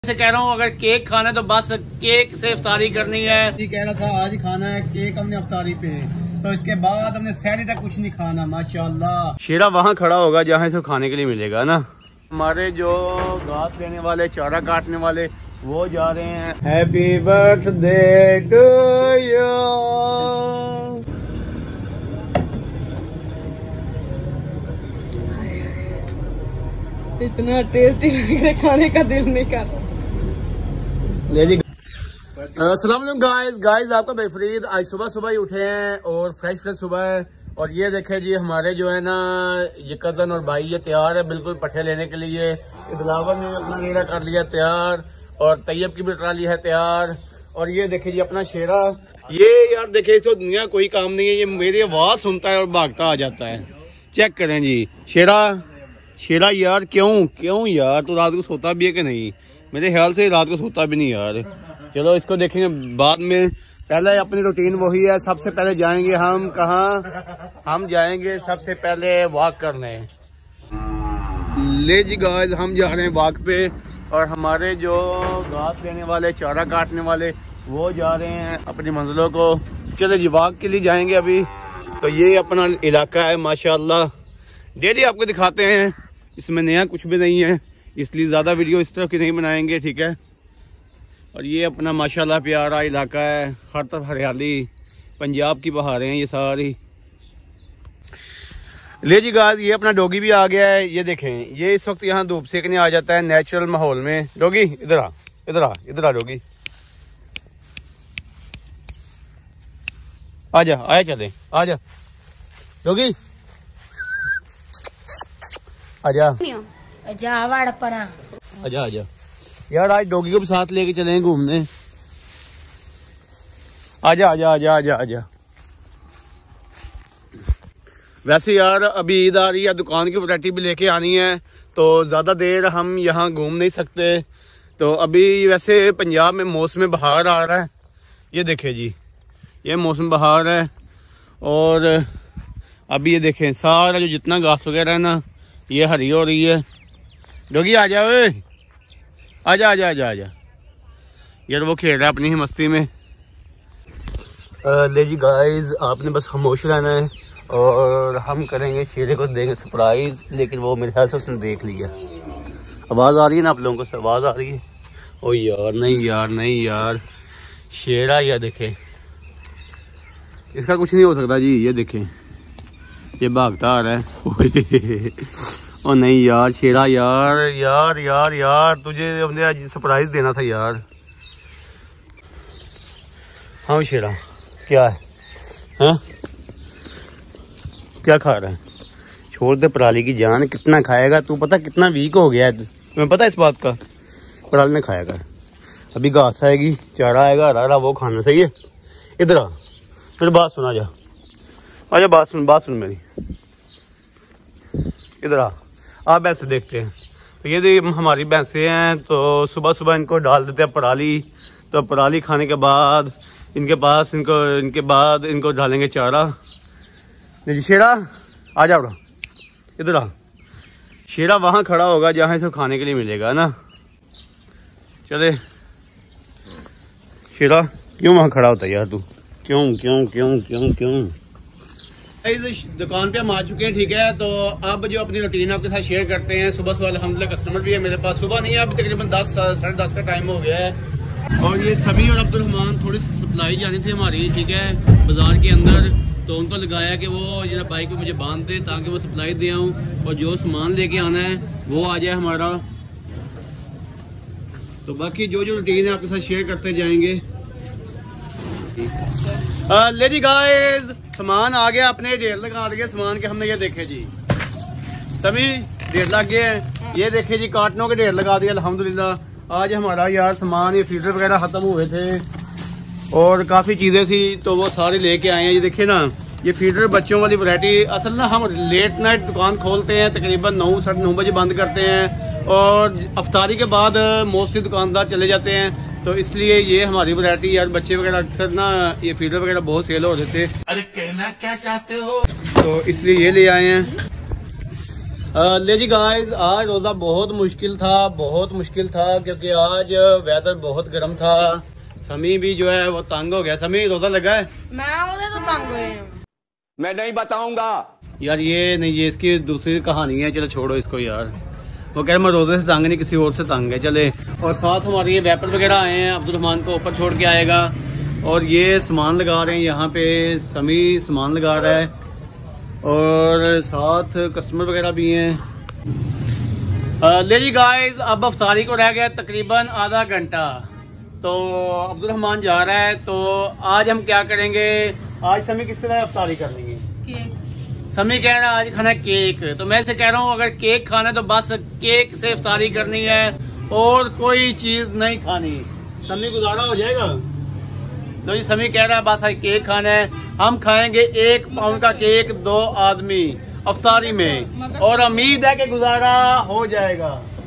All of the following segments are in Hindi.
से कह रहा हूँ अगर केक खाना है तो बस केक से इफ्तारी करनी है। जी कह रहा था आज ही खाना है केक हमने इफ्तारी पे, तो इसके बाद हमने सहरी तक कुछ नहीं खाना। माशाल्लाह शेरा वहाँ खड़ा होगा जहाँ इसे खाने के लिए मिलेगा ना। हमारे जो घास लेने वाले चारा काटने वाले वो जा रहे हैं। Happy birthday to you. इतना टेस्टी लग रहा, खाने का दिल नहीं कर रहा। अस्सलाम वालेकुम गाइस आपका भाई फरीद आज सुबह सुबह ही उठे हैं और फ्रेश सुबह है। और ये देखे जी हमारे जो है ना ये कजन और भाई ये तैयार है बिल्कुल पट्टे लेने के लिए। दिलावर ने अपना नीरा कर लिया तैयार और तैयब की भी ट्राली है तैयार। और ये देखे जी अपना शेरा, ये यार देखे तो दुनिया कोई काम नहीं है, ये मेरी आवाज सुनता है और भागता आ जाता है। चेक करें जी शेरा यार क्यों यार तू रात को सोता भी है कि नहीं? मेरे ख्याल से रात को सोता भी नहीं यार। चलो इसको देखेंगे बाद में, पहले अपनी रूटीन वही है। सबसे पहले जाएंगे हम कहाँ? हम जाएंगे सबसे पहले वॉक करने। ले जी गाइस हम जा रहे हैं वॉक पे और हमारे जो घास लेने वाले चारा काटने वाले वो जा रहे हैं अपनी मंजिलों को। चलो जी वॉक के लिए जाएंगे अभी। तो ये अपना इलाका है माशाल्लाह, डेली आपको दिखाते हैं, इसमें नया कुछ भी नहीं है इसलिए ज्यादा वीडियो इस तरह की नहीं बनाएंगे, ठीक है। और ये अपना माशाल्लाह प्यारा इलाका है, हर तरफ हरियाली, पंजाब की बहारें हैं ये सारी। ले जी गाइस ये अपना डॉगी भी आ गया है। ये देखें ये इस वक्त यहाँ धूप सेकने आ जाता है नेचुरल माहौल में। डॉगी इधर आ डॉगी आजा, आया चले आजा डॉगी आजा आजा यार आज डॉगी को भी साथ लेके चलेंगे घूमने। आजा आजा आजा आजा आजा। वैसे यार अभी ईद आ रही है, दुकान की वैरायटी भी लेके आनी है तो ज्यादा देर हम यहाँ घूम नहीं सकते। तो अभी वैसे पंजाब में मौसम बहार आ रहा है, ये देखे जी ये मौसम बहार है। और अभी ये देखें सारा जो जितना घास वगैरह है ना ये हरी हो रही है। डॉगी आ जा ओए, आजा आजा आजा आजा। यार वो खेल रहा है अपनी ही मस्ती में। ले जी गाइस आपने बस खामोश रहना है और हम करेंगे शेरे को देंगे सरप्राइज, लेकिन वो मेरे ख्याल से उसने देख लिया। आवाज़ आ रही है ना आप लोगों को? आवाज़ आ रही है? ओ यार नहीं यार शेरा या देखे इसका कुछ नहीं हो सकता जी। ये देखें ये भागता आ रहा है। ओ नहीं यार शेरा यार तुझे हमने आज सरप्राइज देना था यार। हाँ शेरा क्या है हाँ? क्या खा रहा है? छोड़ दे पराली की जान, कितना खाएगा तू? पता कितना वीक हो गया है तुम्हें पता है इस बात का? पराली ने खाएगा, अभी घास आएगी चारा आएगा हरा वो खाना। सही है इधर आ, मेरी बात सुना जा, आजा बात सुन मेरी, इधर आ भैंसे देखते हैं। तो ये हमारी भैंसे हैं तो सुबह सुबह इनको डाल देते हैं पराली। तो पराली खाने के बाद इनके बाद इनको डालेंगे चारा। जी शेरा आ जा बड़ा, इधर आ। शेरा वहाँ खड़ा होगा जहाँ इसे खाने के लिए मिलेगा ना। चले शेरा क्यों वहाँ खड़ा होता है यार तू? क्यों इस दुकान पे हम आ चुके हैं, ठीक है। तो अब जो अपनी रूटीन आपके साथ शेयर करते हैं। सुबह सुबह अल्हम्दुलिल्लाह कस्टमर भी है मेरे पास। सुबह नहीं है अभी तकरीबन 10 साढ़े 10 का टाइम हो गया है। और ये सभी और अब्दुल रहमान थोड़ी सप्लाई जानी थी हमारी, ठीक है, बाजार के अंदर। तो उनको लगाया कि वो जरा बाइक पे मुझे बांध दे ताकि वो सप्लाई दे आऊँ और जो सामान लेके आना है वो आ जाए हमारा। तो बाकी जो रूटीन है आपके साथ शेयर करते जाएंगे। ले जी गाइस सामान आ गया, अपने ढेर लगा दिए सामान के हमने। ये देखे जी सभी ढेर लग गए हैं। ये देखे जी कार्टनों के ढेर लगा दिया अल्हम्दुलिल्लाह। आज हमारा यार सामान ये फीडर वगैरह खत्म हुए थे और काफी चीजें थी तो वो सारे लेके आए हैं। ये देखिए ना ये फीडर बच्चों वाली वैरायटी। असल ना हम लेट नाइट दुकान खोलते हैं, तकरीबन 9 साढ़े 9 बजे बंद करते हैं और अफ्तारी के बाद मोस्टली दुकानदार चले जाते हैं। तो इसलिए ये हमारी वैरायटी यार बच्चे वगैरह अक्सर ना ये फीडर वगैरह बहुत सेल हो रहे थे। अरे कहना क्या चाहते हो? तो इसलिए ये ले आए हैं। ले जी गाइस, आज रोजा बहुत मुश्किल था क्योंकि आज वेदर बहुत गर्म था। समी भी जो है वो तंग हो गया। समी रोजा लगा है? मैं तो तंग हुए हूं। मैं नहीं बताऊंगा यार ये नहीं, ये इसकी दूसरी कहानी है। चलो छोड़ो इसको यार। वो कह रहे मैं रोजे से तंग नहीं, किसी और से तंग है। चले, और साथ हमारे ये वेपर वगैरह आए हैं। अब्दुल रहमान को ऊपर छोड़ के आएगा और ये सामान लगा रहे हैं यहाँ पे। समी सामान लगा रहा है और साथ कस्टमर वगैरह भी हैं। ले जी गाइस, अब अफ्तारी को रह गया तकरीबन आधा घंटा, तो अब्दुल रहमान जा रहा है। तो आज हम क्या करेंगे? आज समी किसके साथ अफ्तारी करनी है? केक। समी कह रहा है आज खाना है केक। तो मैं से कह रहा हूँ अगर केक खाना है तो बस केक से अफ्तारी करनी है और कोई चीज नहीं खानी। समी गुजारा हो जाएगा? तो जी समी कह रहा है बस आज केक खाना है। हम खाएंगे 1 पाउंड का केक 2 आदमी अफ्तारी में, और उम्मीद है कि गुजारा हो जाएगा।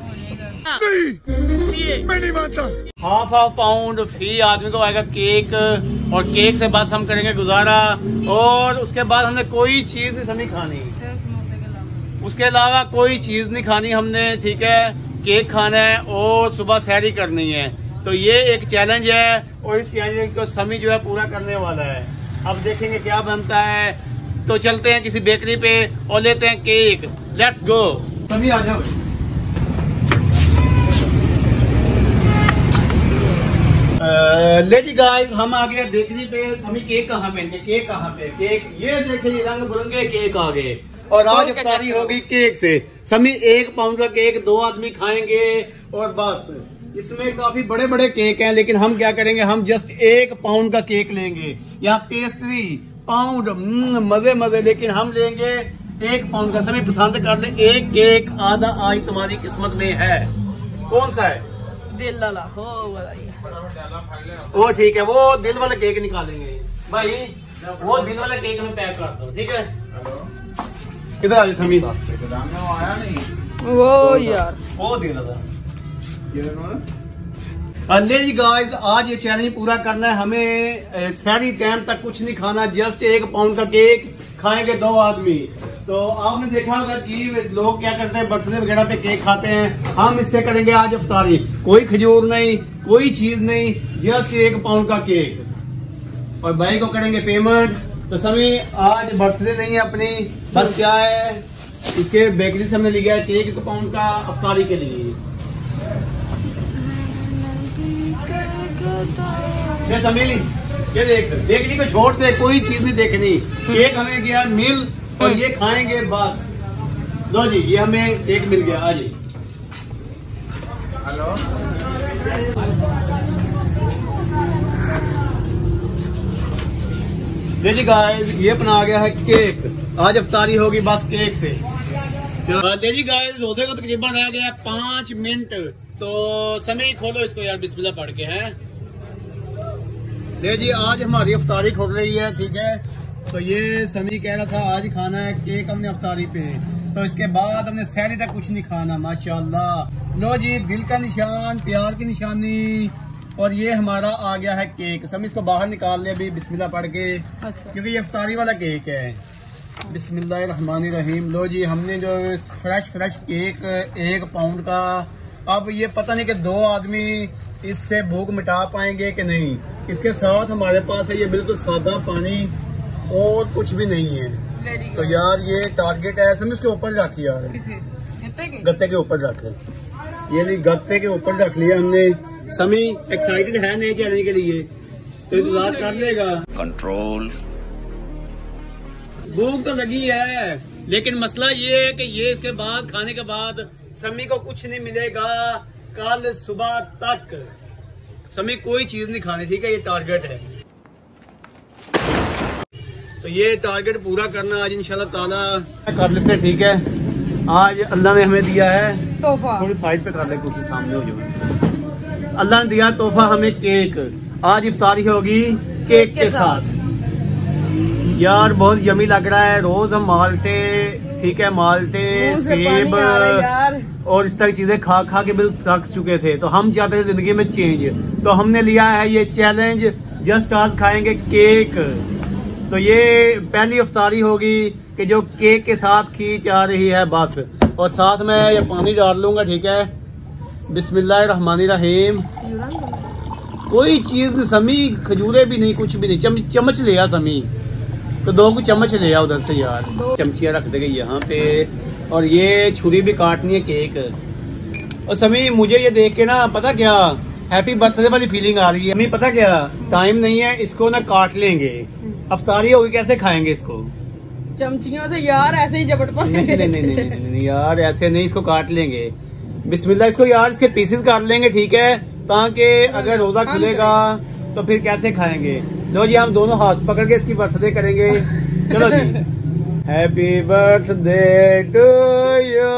मैं नहीं मानता। हाफ पाउंड फी आदमी को आएगा केक, और केक से बस हम करेंगे गुजारा। और उसके बाद हमने कोई चीज नहीं समी खानी, उसके अलावा कोई चीज नहीं खानी हमने, ठीक है? केक खाना है और सुबह सहरी करनी है। तो ये एक चैलेंज है और इस चैलेंज को समी जो है पूरा करने वाला है। अब देखेंगे क्या बनता है। तो चलते हैं किसी बेकरी पे और लेते हैं केक। Let's go. समी आ जाओ। ले जी गाइस, हम आ गए बेकरी पे। समी केक कहाँ पे? केक कहाँ पे? केक ये देखिए, रंग बिरंगे केक आ गए। और आज अफ्तारी होगी केक से। समी 1 पाउंड का केक 2 आदमी खाएंगे और बस। इसमें काफी बड़े बड़े केक हैं, लेकिन हम क्या करेंगे, हम जस्ट 1 पाउंड का केक लेंगे। यहाँ पेस्ट्री पाउंड मजे मजे, लेकिन हम लेंगे 1 पाउंड का। सभी पसंद कर ले। एक केक आधा आज तुम्हारी किस्मत में है। कौन सा है? दिल वाला हो वाला। वो ठीक है, वो दिल वाला केक निकालेंगे भाई। वो दिल वाला केक में पैक कर दो, ठीक है? किधर आ समी? आया नहीं वो यार, वो दिल वाला। ले जी गाइस, आज ये चैलेंज पूरा करना है हमें। सहरी टाइम तक कुछ नहीं खाना, जस्ट 1 पाउंड का केक खाएंगे 2 आदमी। तो आपने देखा होगा जी, लोग क्या करते हैं, बर्थडे वगैरह पे केक खाते हैं। हम इससे करेंगे आज अफ्तारी। कोई खजूर नहीं, कोई चीज नहीं, जस्ट 1 पाउंड का केक। और भाई को करेंगे पेमेंट। तो सभी आज बर्थडे नहीं है अपनी, बस क्या है, इसके बेकरी से हमने लिया है केक 1 पाउंड का अफ्तारी के लिए। ये समी ये देख, बेकरी को छोड़ दे, कोई चीज नहीं देखनी। केक हमें गया मिल और ये खाएंगे बस। लो जी, ये हमें केक मिल गया। आज हेलो, देखिए गाइस, ये अपना आ गया है केक। आज अफ्तारी होगी बस केक से। देखिए गाइस, रोजे को तकरीबन रह गया 5 मिनट। तो समय खोलो इसको यार, बिस्मिल्लाह पढ़ के। है ले जी, आज हमारी अफ्तारी खुल रही है, ठीक है? तो ये समी कह रहा था आज खाना है केक हमने अफ्तारी पे। तो इसके बाद हमने सहरी तक कुछ नहीं खाना। माशाल्लाह। लो जी, दिल का निशान, प्यार की निशानी। और ये हमारा आ गया है केक। समी इसको बाहर निकाल ले अभी बिस्मिल्लाह पढ़ के, क्योंकि ये अफ्तारी वाला केक है। बिस्मिल्लाहिर्रहमानिर्रहीम। लो जी, हमने जो फ्रेश केक 1 पाउंड का। अब ये पता नहीं कि 2 आदमी इससे भूख मिटा पाएंगे कि नहीं। इसके साथ हमारे पास है ये बिल्कुल सादा पानी और कुछ भी नहीं है। तो यार ये टारगेट है। समी इसके ऊपर रख यार, गत्ते के ऊपर रख। ये नहीं, गत्ते के ऊपर रख लिया हमने। समी एक्साइटेड है नए चैलेंज के लिए, तो इंतजार कर लेगा। कंट्रोल। भूख तो लगी है, लेकिन मसला ये है कि ये इसके बाद खाने के बाद समी को कुछ नहीं मिलेगा कल सुबह तक। समी कोई चीज नहीं खानी, ठीक है? ये टारगेट है। तो ये टारगेट पूरा करना आज इंशाल्लाह ताला कर लेते हैं, ठीक है? आज अल्लाह ने हमें दिया है तोहफा। थोड़ी साइड पे कर ले, कुछ सामने हो जाए। अल्लाह ने दिया तोहफा हमें केक। आज इफ्तारी होगी केक के साथ। यार बहुत यमी लग रहा है। रोज हम माल्टे, ठीक है, माल्टे, सेब और इस तरह की चीजें खा खा के बिल्कुल थक चुके थे। तो हम चाहते थे जिंदगी में चेंज। तो हमने लिया है ये चैलेंज, जस्ट आज खाएंगे केक। तो ये पहली अफ्तारी होगी कि जो केक के साथ खींच आ रही है बस। और साथ में ये पानी डाल लूंगा, ठीक है। बिस्मिल्लाहिर्रहमानिर्रहीम। कोई चीज समी, खजूरे भी नहीं, कुछ भी नहीं। चम्मच लिया समी, तो 2 चम्मच लिया उधर से यार। चमचियाँ रख देंगे यहाँ पे, और ये छुरी भी काटनी है केक। और समी मुझे ये देख के ना पता क्या, हैप्पी बर्थडे वाली फीलिंग आ रही है। हमें पता क्या, टाइम नहीं है, इसको ना काट लेंगे। अफ्तारी होगी, कैसे खाएंगे इसको? चमचियों से यार, ऐसे ही झपट पर। नहीं यार, ऐसे नहीं, इसको काट लेंगे। बिस्मिल्लाह। इसको यार इसके पीसेस काट लेंगे, ठीक है, ताकि अगर रोजा खुलेगा तो फिर कैसे खाएंगे। लो जी, हम दोनों हाथ पकड़ के इसकी बर्थडे करेंगे। चलो जी। Happy birthday to you,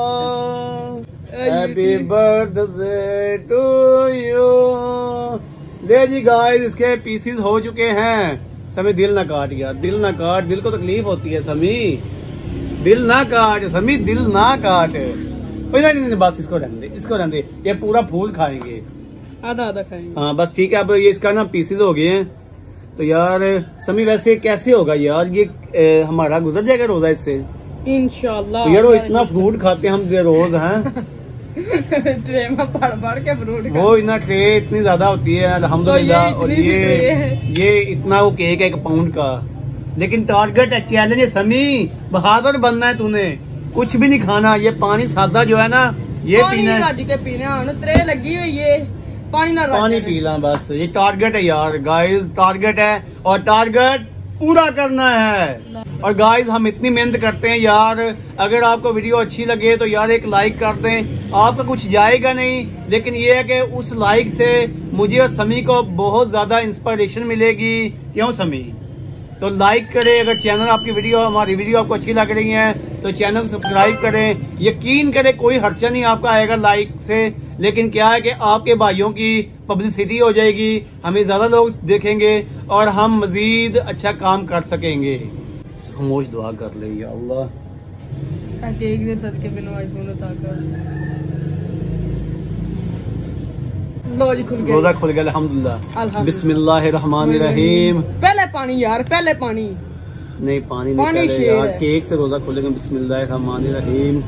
happy birthday to you. ले जी गाइस, इसके पीसेस हो चुके हैं। समी दिल ना काट यार, दिल ना काट, दिल को तकलीफ होती है समी, दिल ना काट समी, दिल ना काट। नहीं, बस इसको रहने दे, इसको रहने दे, ये पूरा फूल खाएंगे, आधा आधा खाएंगे। हाँ बस ठीक है। अब ये इसका ना पीसेस हो गए हैं, तो यार समी वैसे कैसे होगा यार ये, हमारा गुजर जाएगा रोजा इससे इंशाल्लाह। तो यार वो इतना फ्रूट खाते हैं हम रोज हैं। ट्रे में पड़ के फ्रूट वो इतना ट्रे इतनी ज्यादा होती है अल्हम्दुलिल्लाह। और ये इतना वो केक है 1 पाउंड का, लेकिन टारगेट है, चैलेंज है समी, बहादुर बनना है तूने, कुछ भी नहीं खाना। ये पानी सादा जो है ना, ये पीना है, राजी के पीने ट्रे लगी हुई है, पानी पीला बस। ये टारगेट है यार गाइस, टारगेट है, और टारगेट पूरा करना है। और गाइस हम इतनी मेहनत करते हैं यार, अगर आपको वीडियो अच्छी लगे तो यार एक लाइक कर दें। आपका कुछ जाएगा नहीं, लेकिन ये है कि उस लाइक से मुझे और समी को बहुत ज्यादा इंस्पिरेशन मिलेगी। क्यों समी? तो लाइक करें। अगर चैनल आपकी वीडियो, हमारी वीडियो आपको अच्छी लग रही है तो चैनल को सब्सक्राइब करें। यकीन करें कोई खर्चा नहीं आपका आएगा लाइक से, लेकिन क्या है कि आपके भाइयों की पब्लिसिटी हो जाएगी, हमें ज्यादा लोग देखेंगे और हम मजीद अच्छा काम कर सकेंगे। खामोश दुआ कर ले या अल्लाह। केक दे सदके बिनो आईफोन उतार। लो जी, खुल गया, रोजा खुल गया अल्हम्दुलिल्लाह। बिस्मिल्लाहिर्रहमानिर्रहीम। पहले पानी यार, पहले पानी। नहीं पानी नहीं, पानी पहले यार केक से रोजा खुलेगा। बिस्मिल्लाहिर्रहमानिर्रहीम।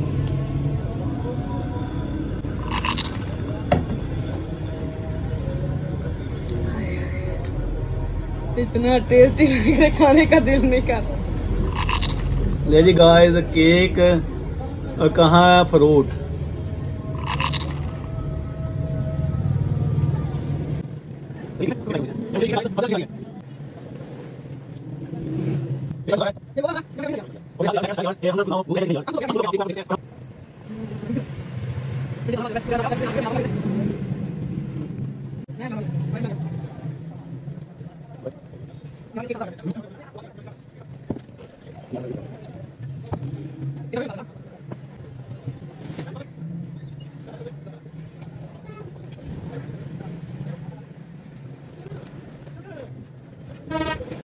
इतना टेस्टी लग रहा, खाने का दिल नहीं कर। ले जी गाइस, केक और कहाँ फ्रूट।